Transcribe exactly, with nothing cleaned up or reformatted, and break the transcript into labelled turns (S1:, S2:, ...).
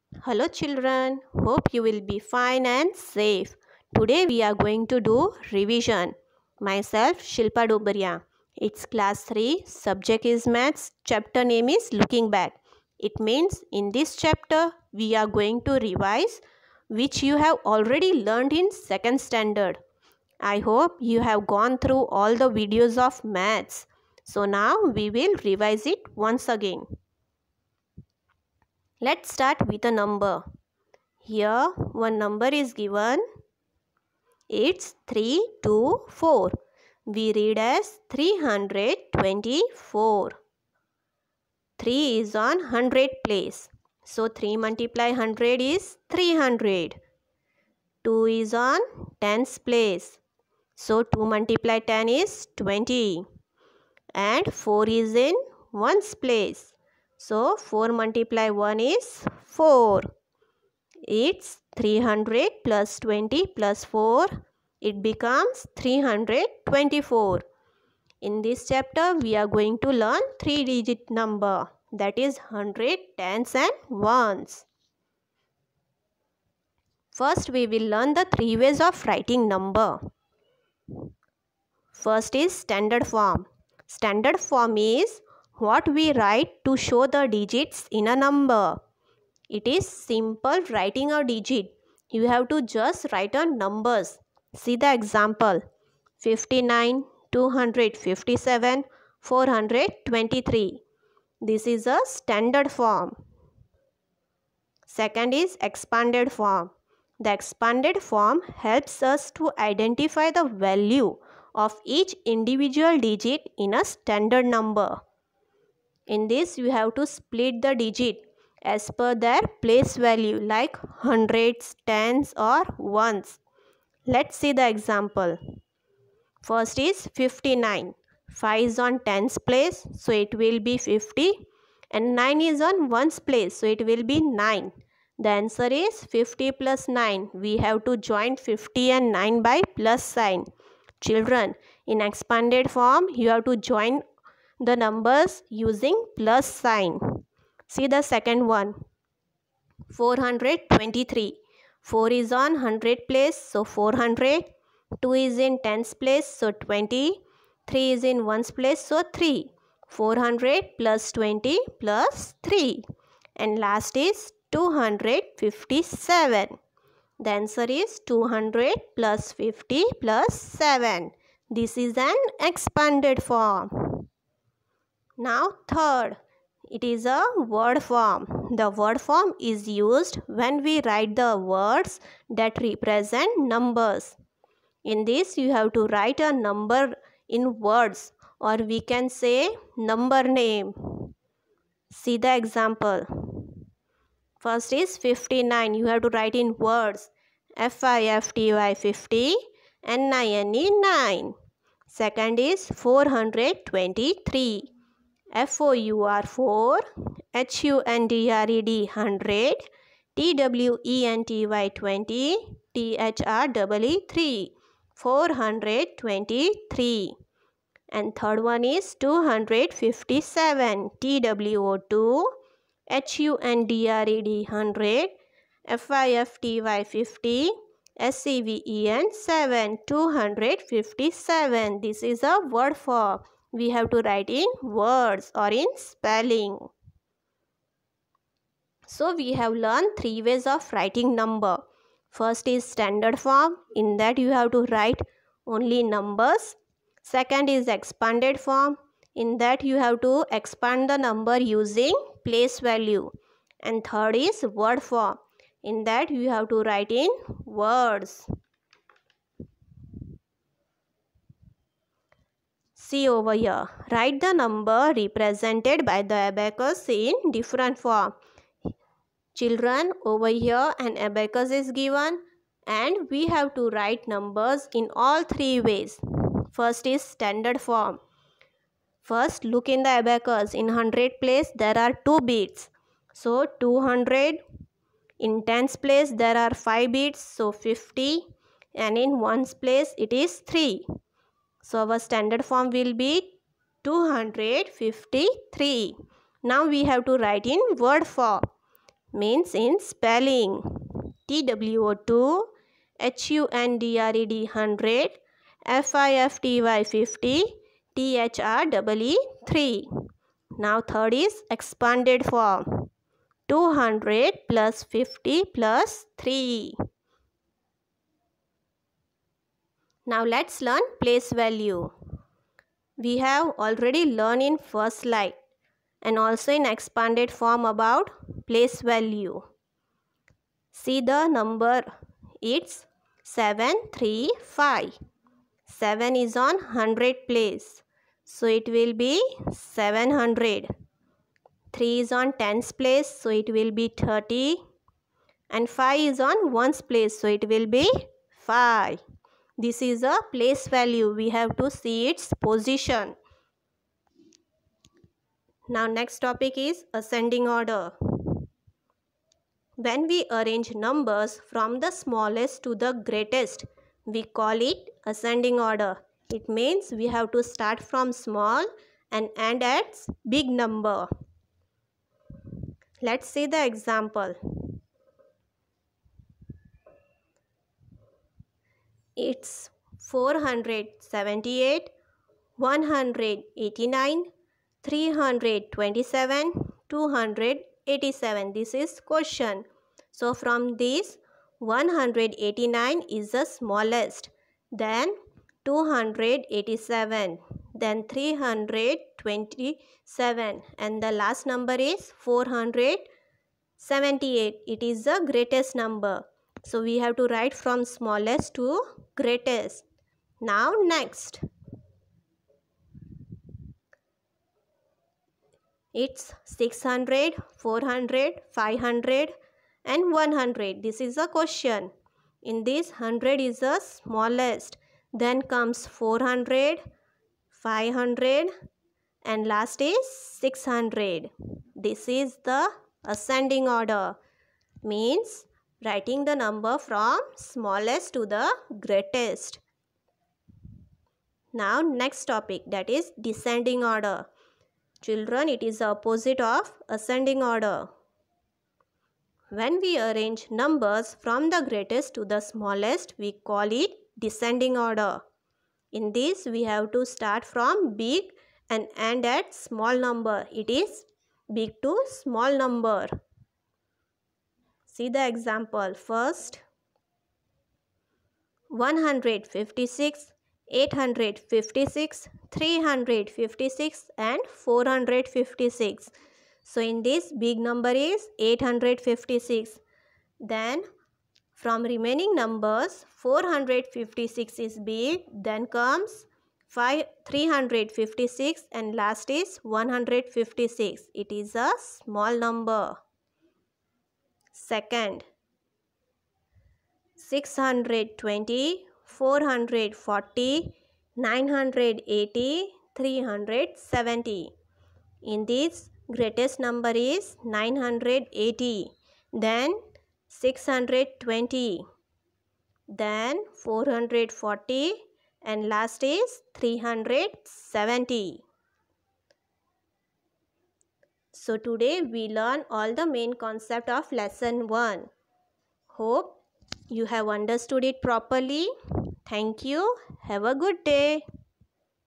S1: Hello children, hope you will be fine and safe. Today we are going to do revision. Myself Shilpa Dobaria. It's class three, subject is maths, chapter name is looking back. It means in this chapter we are going to revise which you have already learned in second standard. I hope you have gone through all the videos of maths. So now we will revise it once again. Let's start with a number. Here one number is given. It's three two four. We read as three hundred twenty-four. three is on one hundred place. So three multiply one hundred is three hundred. two is on tens place. So two multiply ten is twenty. And four is in ones place. So four multiply one is four. It's three hundred plus twenty plus four. It becomes three hundred twenty-four. In this chapter, we are going to learn three digit number. That is one hundred, tens and ones. First, we will learn the three ways of writing number. First is standard form. Standard form is what we write to show the digits in a number. It is simple writing a digit. You have to just write on numbers. See the example. fifty-nine, two hundred fifty-seven, four hundred twenty-three. This is a standard form. Second is expanded form. The expanded form helps us to identify the value of each individual digit in a standard number. In this, you have to split the digit as per their place value like hundreds, tens or ones. Let's see the example. First is fifty-nine. five is on tens place, so it will be fifty. And nine is on ones place, so it will be nine. The answer is fifty plus nine. We have to join fifty and nine by plus sign. Children, in expanded form, you have to join the numbers using plus sign. See the second one. four hundred twenty-three. four is on one hundred place, so four hundred. two is in tens place, so twenty. three is in ones place, so three. four hundred plus twenty plus three. And last is two hundred fifty-seven. The answer is two hundred plus fifty plus seven. This is an expanded form. Now third. It is a word form. The word form is used when we write the words that represent numbers. In this, you have to write a number in words, or we can say number name. See the example. First is fifty-nine. You have to write in words. F I F T Y fifty, N I N E nine. Second is four hundred twenty-three. F O U R four, H U N D R E D one hundred, T W E N T Y twenty, T H R E E three, four hundred twenty-three. And third one is two hundred fifty-seven, T W O two, H U N D R E D one hundred, F I F T Y fifty, S E V E N seven, two hundred fifty-seven. This is a word form. We have to write in words or in spelling. So we have learned three ways of writing number. First is standard form. In that you have to write only numbers. Second is expanded form. In that you have to expand the number using place value. And third is word form. In that you have to write in words. See over here. Write the number represented by the abacus in different form. Children, over here an abacus is given and we have to write numbers in all three ways. First is standard form. First, look in the abacus. In one hundred place there are two bits. So two hundred. In tens place there are five bits. So fifty. And in ones place it is three. So our standard form will be two hundred fifty-three. Now we have to write in word form. means in spelling. T W O two, H U N D R E D hundred, F I F T Y fifty, T H R E E three. Now third is expanded form. two hundred plus fifty plus three. Now let's learn place value. We have already learned in first slide and also in expanded form about place value. See the number, it's seven three five. seven is on one hundred place, so it will be seven hundred. three is on tens place, so it will be thirty. And five is on ones place, so it will be five. This is a place value. We have to see its position. Now next topic is ascending order. When we arrange numbers from the smallest to the greatest, we call it ascending order. It means we have to start from small and end at big number. Let's see the example. It's four hundred seventy-eight, one hundred eighty-nine, three hundred twenty-seven, two hundred eighty-seven. This is question. So from this, one hundred eighty-nine is the smallest, then two hundred eighty-seven, then three hundred twenty-seven, and the last number is four hundred seventy-eight. It is the greatest number. So we have to write from smallest to greatest. Now next. It's six hundred, four hundred, five hundred and one hundred. This is a question. In this, one hundred is the smallest. Then comes four hundred, five hundred and last is six hundred. This is the ascending order. Means writing the number from smallest to the greatest. Now next topic, that is descending order. Children, it is the opposite of ascending order. When we arrange numbers from the greatest to the smallest, we call it descending order. In this, we have to start from big and end at small number. It is big to small number. See the example. First, one hundred fifty-six, eight hundred fifty-six, three hundred fifty-six and four hundred fifty-six. So in this, big number is eight hundred fifty-six. Then from remaining numbers, four hundred fifty-six is big. Then comes five, three hundred fifty-six and last is one hundred fifty-six. It is a small number. Second, six hundred twenty, four hundred forty, nine hundred eighty, three hundred seventy. In this, greatest number is nine hundred eighty, then six hundred twenty, then four hundred forty and last is three hundred seventy. So today we learn all the main concept of lesson one. Hope you have understood it properly. Thank you. Have a good day.